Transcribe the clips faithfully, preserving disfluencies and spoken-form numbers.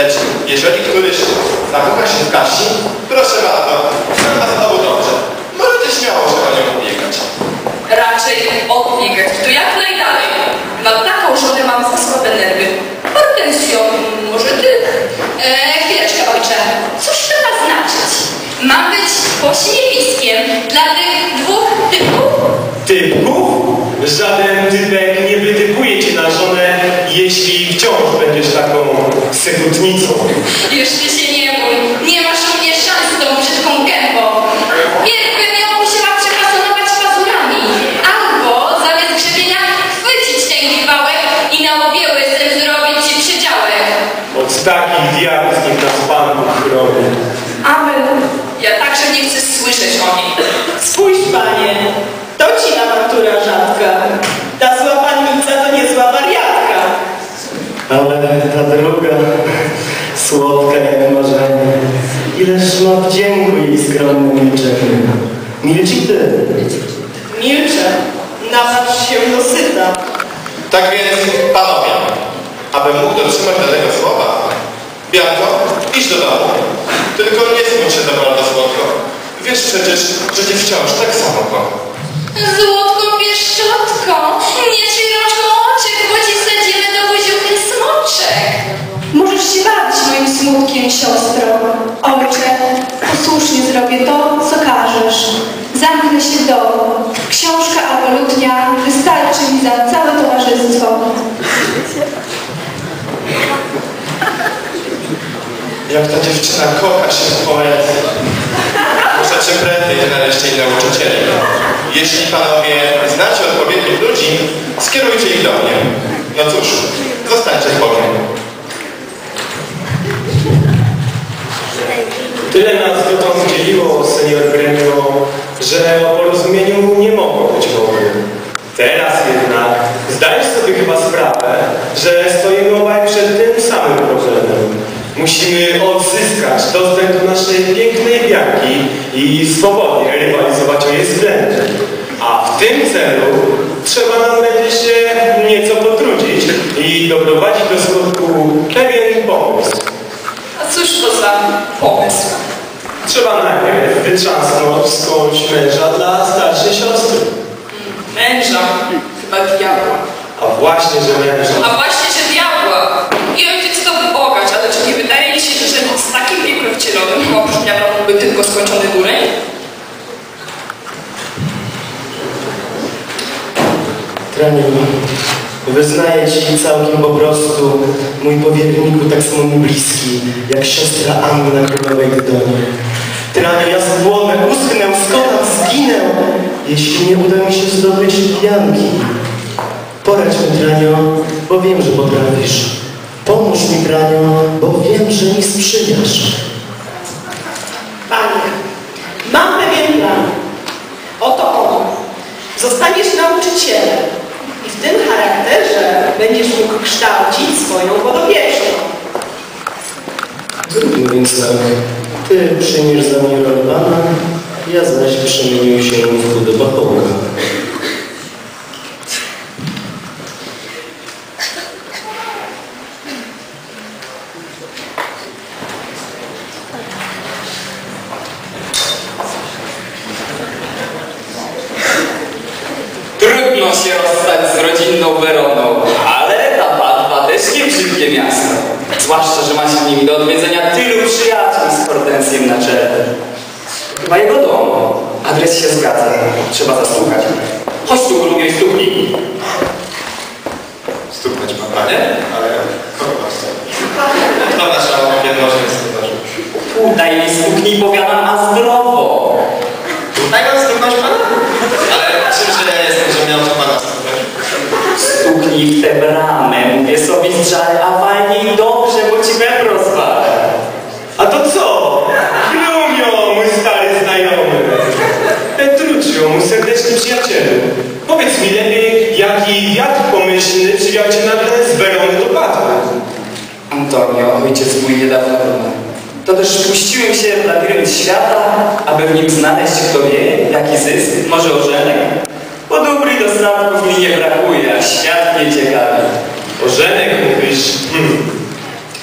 Lecz jeżeli któryś zakocha się w Kasi, proszę bardzo, chyba znowu dobrze. Możecie śmiało się o nią ubiegać. Raczej odbiegać, to jak najdalej. Na taką żonę mam za słabe nerwy. Hortensjo, może ty? Eee, chwileczkę, ojcze. Cóż to ma znaczyć? Mam być pośmiewiskiem dla tych dwóch typów? Typków? Żaden typek nie wytypuje cię na żonę, jeśli wciąż będziesz taką sekutnicą. Już ty się nie bój. Nie masz u mnie szans z tą brzydką gębą. Pierw bym ją musiała przefasonować pazurami. Albo zamiast grzebienia chwycić ten giwałek i na łobie łysym zrobić ci przedziałek. Od takich diabłów niech nas Pan Bóg chroni. Amen. Ja także nie chcę słyszeć o niej. Spójrz, panie, to ci awantura rzadka. Ta zła pannica to niezła wariatka. Ale ta druga, słodka jak marzenie, ileż ma wdzięku jej skromne milczenie. Milczy ty. Milczę, napatrz się dosyta. Tak więc, panowie, abym mógł dotrzymać do tego słowa, Bianko, idź do domu. Tylko nie smuć się za bardzo słodko. Wiesz przecież, że cię wciąż tak samo kocham. Złotką pieszczotką, nie trzyj rączką oczek, bo ci sadzimy do buziuchy smoczek. Możesz się bawić moim smutkiem, siostro. Ojcze, posłusznie zrobię to, co każesz. Zamknę się w domu. Książka albo lutnia wystarczy mi za całe towarzystwo. Jak ta dziewczyna kocha się w poezji. Muszę czy prędzej znaleźć jej nauczycieli. Jeśli panowie znacie odpowiednich ludzi, skierujcie ich do mnie. No cóż, zostańcie z Bogiem. Tyle nas dotąd dzieliło, senior Gremio, że o porozumieniu nie mogło być mowy. Teraz jednak zdajesz sobie chyba sprawę, że stoimy obaj przed tym samym problemem. Musimy odzyskać dostęp do naszej pięknej Bianki i swobodnie rywalizować o jej względy. A w tym celu trzeba nam będzie się nieco potrudzić i doprowadzić do skutku pewien pomysł. A cóż to za pomysł? Trzeba najpierw wytrzasnąć skądś męża dla starszej siostry. Męża, chyba diabła. A właśnie, że męża. A właśnie, że diabła. I ojciec to bogacz, ale czy nie wydaje mi się, że z takim niekrowcielowym chłopcem byłby tylko skończony dureń? Traniu, wyznaję ci całkiem po prostu, mój powierniku tak samo mi bliski, jak siostra Anna królowej Gdydonie. Traniu, ja spłonę, uschnę, skonam, zginę, jeśli nie uda mi się zdobyć Bianki. Poradź mi, Tranio, bo wiem, że potrafisz. Pomóż mi, Tranio, bo wiem, że mi sprzyjasz. Panie, mam pewien plan. Oto on. Zostaniesz nauczycielem i w tym charakterze będziesz mógł kształcić swoją podobieżkę. Zróbmy więc tak. Ty przyjmiesz za mnie rolę Pana, ja zaś przemienię się w chudy bachołka. Trudno się rozstać z rodzinną Weroną, ale ta Padwa też nie brzydkie miasto. Zwłaszcza, że ma się w nim do odwiedzenia tylu przyjaciół z Hortensjem na czele. Chyba jego dom. Adres się zgadza. Trzeba zastukać. Chodź tu, lubię i stuknij. Stuknąć ma panie? Ale kogo was to nasza wielmożność zauważył. Tutaj mi stuknij, powiadam, a zdrowo. Tutaj mam stuknąć pana? Ale czymże ja jestem, że miał to pana stuknąć? Stuknij w tę bramę. Mówię sobie z żal, a fajnie i dobrze, bo ci web rozwalę. A to co? Grumio, mój stary znajomy. Petruccio, mój serdeczny przyjacielu. Powiedz mi lepiej, jaki wiatr pomyślny przywiał cię nagle z Werony do Padwy. Antonio, ojciec mój niedawno umarł. To też puściłem się w labirynt świata, aby w nim znaleźć, kto wie, jaki zysk, może ożenek. Bo dóbr i dostatków mi nie brakuje, a świat mnie ciekawi. Ożenek mówisz? Hmm.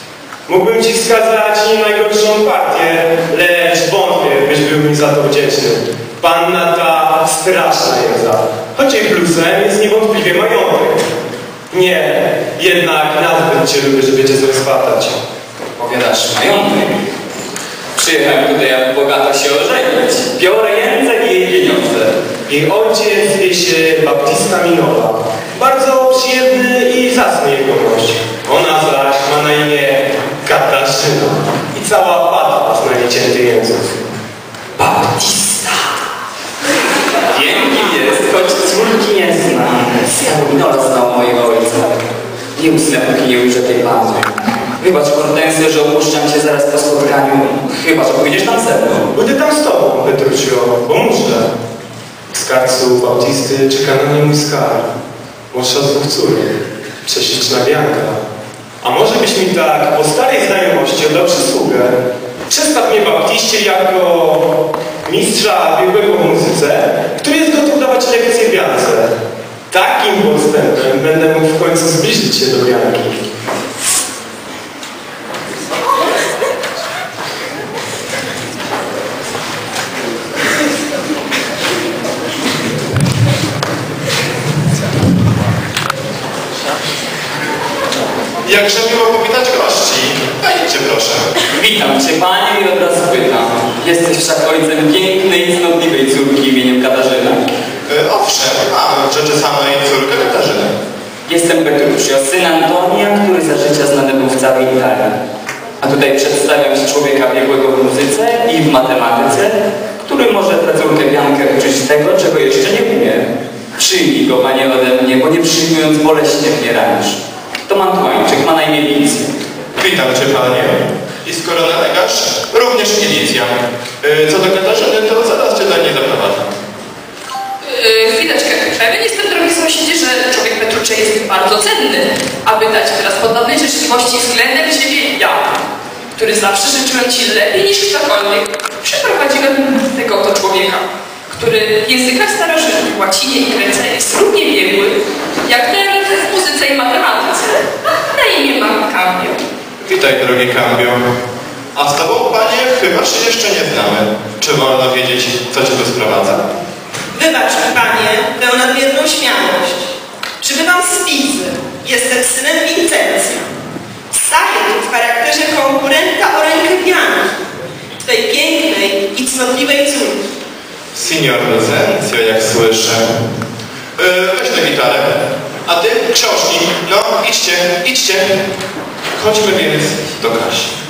Mógłbym ci wskazać nie najgorszą partię, lecz wątpię, byś był mi za to wdzięczny. Panna ta straszna jędza, choć jej plusem jest niewątpliwie majątek. Nie, jednak nazbyt cię lubię, żeby cię zrozpatać. Powiadasz majątek. Przyjechałem tutaj, aby bogato się ożenić. Biorę język i jej pieniądze. Jej ojciec zwie się Baptista Minowa. Bardzo przyjemny i zacny jegomość. Ona zaś ma na imię Katarzyna. I cała patwa zna niecięty język. Baptista. Wiem, kim jest, choć córki nie znam. Minola znał mojego ojca. Nie usnę, póki nie ujrzę tej panny. Wybacz, Hortensjo, że opuszczam cię zaraz po spotkaniu. Chyba, że pójdziesz tam ze mną. Będę tam z tobą, Petruccio, bo muszę. W skarbcu Baptisty czeka na mnie mój skarb. Młodsza z dwóch córek, prześliczna Bianka. A może byś mi tak po starej znajomości oddał przysługę? Przedstaw mnie Baptiście jako mistrza biegłego w muzyce, który jest gotów dawać lekcje Biance. Takim postępem będę mógł w końcu zbliżyć się do Bianki. Jakże miło powitać gości. Wejdźcie proszę. Witam cię, panie, i od razu pytam. Jesteś wszak ojcem pięknej i cnotliwej córki imieniem Katarzyna? E, owszem, mam rzeczy samej córkę Katarzyny. Jestem Petruccio, syn Antonia, który za życia znany był w całej Italii. A tutaj przedstawiam ci człowieka biegłego w muzyce i w matematyce, który może tę córkę Biankę uczyć tego, czego jeszcze nie umie. Przyjmij go, panie, ode mnie, bo nie przyjmując boleśnie mnie ranisz. To Mantuańczyk, ma na imię Licja. Witam cię, panie. I skoro nalegasz, również Milicja. E, co do Katarzyny, to zaraz cię do niej zaprowadzę. Yy, chwileczkę. Pewien jestem, drogi sąsiedzie, że człowiek Petruccio jest bardzo cenny, aby dać teraz podobnej życzliwości względem ciebie ja, który zawsze życzyłem ci lepiej niż ktokolwiek. Przyprowadziłem tego oto człowieka, który w językach starożytnych, łacinie i grece jest równie biegły, jak ten w muzyce i matematyce. Na imię mam Cambio. Witaj, drogi Cambio. A z tobą, panie, chyba się jeszcze nie znamy. Czy wolno wiedzieć, co cię tu sprowadza? Wybacz mi, panie, tę nadmierną śmiałość. Przybywam z Pizy. Jestem synem Vincencja. Staję tu w charakterze konkurenta o rękę Bianki, twej pięknej i cnotliwej córki. Signor Lucenzio, jak słyszę. Yy, weź tę gitarę. A ty, książki. No, idźcie, idźcie. Chodźmy więc do Kasi.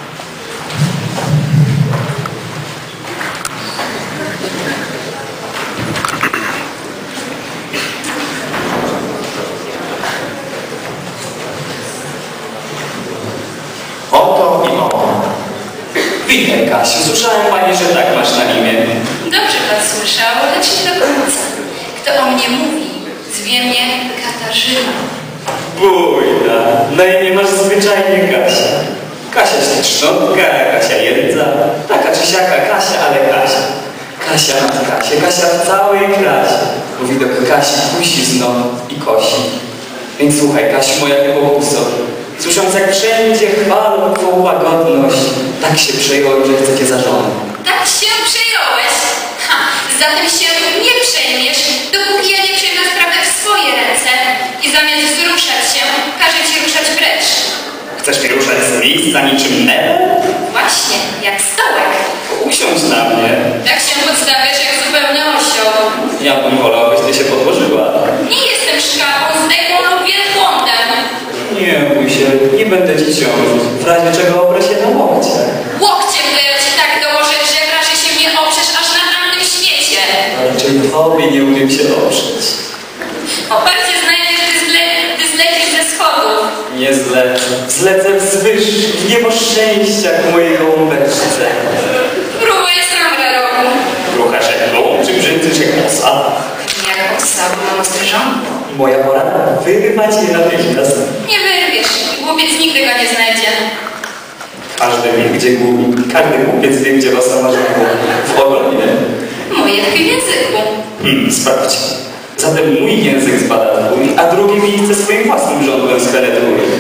Oto i oto. Witaj, Kasiu. Słyszałem, pani, że tak masz na imię. Dobrze pan słyszał, lecz nie do końca. Kto o mnie mówi, zwie mnie Katarzyna. Bójda. Na imię masz zwyczajnie Kasia. Kasia ślicznotka, Kasia jędza. Taka czy siaka Kasia, ale Kasia. Kasia nad Kasię, Kasia w całej krasie. Bo widok Kasi kusi znowu i kosi. Więc słuchaj, Kasiu, moja chybobuso. Słysząc, jak wszędzie chwalą twą łagodność, tak się przejąłem, że chcę cię za żonę. Tak się przejąłeś? Ha, zatem się nie przejmiesz, dopóki ja nie przejmę sprawę w swoje ręce i zamiast wzruszać się, każę ci ruszać precz. Chcesz mnie ruszać z miejsca niczym nebel? Właśnie, jak stołek. Usiądź na mnie. Tak się podstawiasz jak zupełny osioł. Ja bym wolał, abyś ty się podłożyła. Nie jestem szkapą, zdejmą lub wielbłądem. Nie bój się, nie będę ci ciążyć. W razie czego oprę się na łokcie. Łokciem to ja ci tak dołożę, że raczej się mnie oprzesz aż na tamtym świecie. A raczej tobie nie umiem się oprzeć. Oparcie znajdziesz, gdy, zle, gdy zlecisz ze schodów. Nie zlecę. Zlecę wzwyż w niebo szczęścia ku mojej gołąbeczce. Próbuję sam rogu. Ruchasz jak gołąb, czy brzęczysz jak osa? Jak osa, bo mam ostry rząd. Moja pora wyrywać je natychmiast. Nie wyrwiesz, głupiec nigdy go nie znajdzie. Każdy wie, gdzie gubi. Każdy głupiec wie, gdzie osa ma żądło. W ogonie. Moje tkwi w języku. Hmm, sprawdź. Zatem mój język zbada twój, a drugi miejsce swoim własnym żądłem spenetruje.